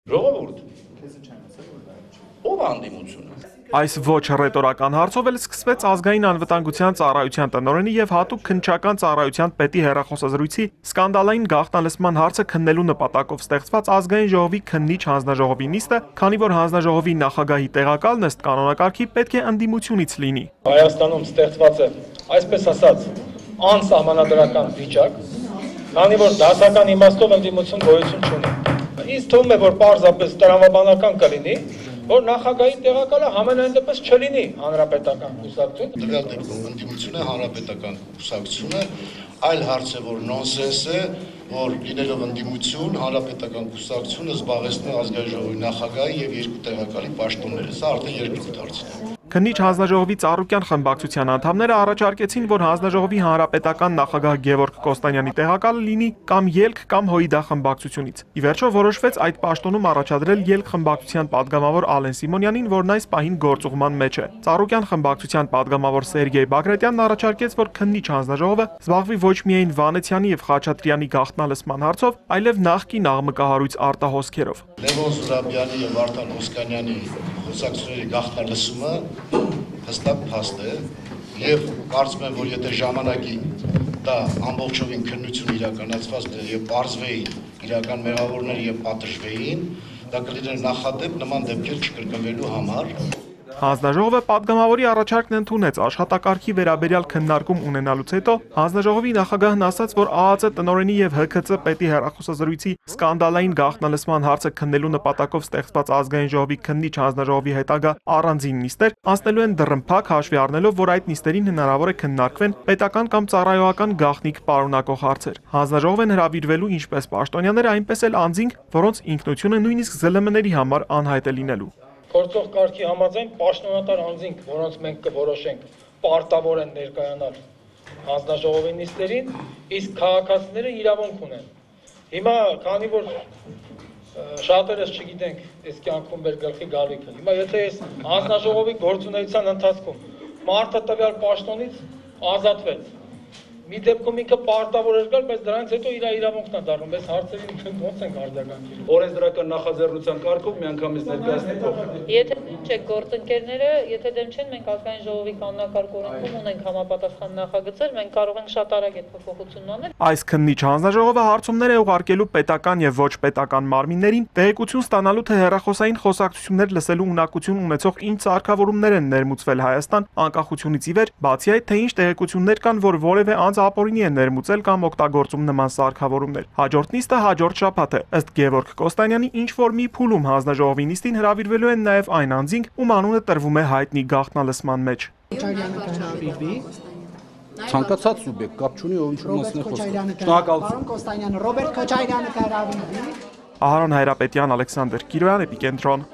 Ժողովուրդ, ով անդիմությունը։ Այս ոչ ռետորական հարցով էլ սկսվեց ազգային անվտանգության ծառայության տնօրենի եւ հատուկ քննչական ծառայության պետի հեռախոսազրույցի սկանդալային գաղտնալսման հարցը քննելու նպատակով ստեղծված ազգային ժողովի քննիչ հանձնաժողովի նիստը, քանի որ հանձնաժողովի նախագահի տեղակալն ըստ կանոնակարգի պետք է ընդդիմությունից լինի։ Հայաստանում ստեղծված է, այսպես ասած, անսահմանադրական վիճակ, քանի որ դասական իմաստով ընդդիմություն գոյություն չունի։ Ինձ թվում է, որ պարզապես տրամաբանական կլինի, որ նախագահի տեղակալը համենայն դեպս չլինի հանրապետական կուսակցություն։ Տվյալ դեպքում ընդդիմությունը հանրապետական կուսակցությունը, այլ հարց է, որ նոնսենս է, որ լինելով ընդդիմություն հանրապետական կուսակցությունը զբաղեցնում է ազգային ժողովի նախագահի եւ երկու տեղակալի պաշտոնները։ Սա արդեն երկրորդ հարցն է։ Քննիչ հանձնաժողովի Ծառուկյան խմբակցության անդամները առաջարկեցին, որ հանձնաժողովի հանրապետական նախագահ Գևորգ Կոստանյանի տեղակալը լինի կամ ելք կամ ՀՅԴ խմբակցությունից։ Ի վերջո որոշվեց այդ պաշտոնում առաջադրել ելք խմբակցության падգամավոր Ալեն Սիմոնյանին, որն այս պահին գործուղման մեջ է։ Ծառուկյան խմբակցության падգամավոր Սերգեյ Բագրատյանն առաջարկեց, որ քննիչ հանձնաժողովը զբաղվի ոչ միայն Վանեցյանի եւ Խաչատրյանի գաղտնալսման հարցով, այլև նախկին աղմկահարույց արտահոսքերով։ Լևոն Զուրաբյանի եւ Վարդան Օսկանյանի խոսակցությունների գաղտնալսումը հստակ փաստ է եւ կարծում եմ, որ եթե ժամանակին դա ամբողջովին քննություն իրականացված եւ բարձվեին իրական մեղավորները եւ պատժվեին, դա կլիներ նախադեպ նման դեպքեր չկրկնվելու համար։ Հանձնաժողովը падգամավորի առաջարկն ընդունեց աշխատակարգի վերաբերյալ քննարկում ունենալուց հետո հանձնաժողովի նախագահն ասաց, որ ԱԱԾ տնօրենի եւ ՀՔԾ պետի հեռախոսազրույցի սկանդալային գաղտնալսման հարցը քննելու նպատակով ստեղծված ազգային ժողովի քննիչ հանձնաժողովի հետագա առանձին նիստեր անցնելու են դռնփակ հաշվի առնելով, որ այդ նիստերին հնարավոր է քննարկվեն պետական կամ ծառայողական գաղտնիք պարունակող հարցեր։ Հանձնաժողով են հրավիրվելու ինչպես պաշտոնյաները, այնպես էլ անձինք, որոնց ինքնությունը նույնիսկ ԶԼՄ-ների համար անհայտ է լինելու։ Գործող կարգի համաձայն պաշտոնատար անձինք, որոնց մենք կորոշենք, պարտավոր են ներկայանալ հանձնաժողովի նիստերին, իսկ քաղաքացիները իրավունք ունեն։ Հիմա, քանի որ շատերս չգիտենք այս կյանքում մեր գլխի գալիքը, հիմա եթե այս հանձնաժողովի գործունեության ընթացքում մարդը տվյալ պաշտոնից ազատվեց, մի դեպքում ինքը պարտավոր էր գալ, բայց դրանից հետո իր իրավունքն է դառնում, այս հարցերին ոնց ենք արձագանքել։ Օրենսդրական նախաձեռնության կարգով միանգամից ներկայացնել փոխել։ Եթե չեք գործընկերները, եթե դեմ չեն, մենք ազգային ժողովի կանոնակարգ օրենքում ունենք համապատասխան նախագծեր, մենք կարող ենք շատ արագ այդ փոփոխությունն անել։ Այս քննիչ հանձնաժողովը հարցումներ է ուղարկելու պետական եւ ոչ պետական մարմիններին, տեղեկություն ստանալու թե հեռախոսային խոսակցություններ լսելու ունակություն ունեցող ինչ սարքավորումներ են ներմուծվել Հայաստան անկախությունից ի վեր, բացի այդ թե ինչ տեղեկություններ կան, որ որևէ անձ ապօրինի է ներմուծել կամ օգտագործում նման սարքավորումներ։ Հաջորդ նիստը հաջորդ շաբաթ է։ Ըստ Գևորգ Կոստանյանի ինչ որ մի փուլում հանձնաժողովի նիստին հրավիրվելու են նաեւ այն անձինք, ում անունը տրվում է հայտնի գաղտնալսման մեջ։ Ցանկացած սուբյեկտ կապ չունի, ով ինչ մասն է խոսում։ Շնորհակալություն։ Կոստանյանը, Ռոբերտ Քոչարյանը կհրավիրվի։ Ահարոն Հայրապետյան, Ալեքսանդր Կիրոյան, Էպիկենտրոն։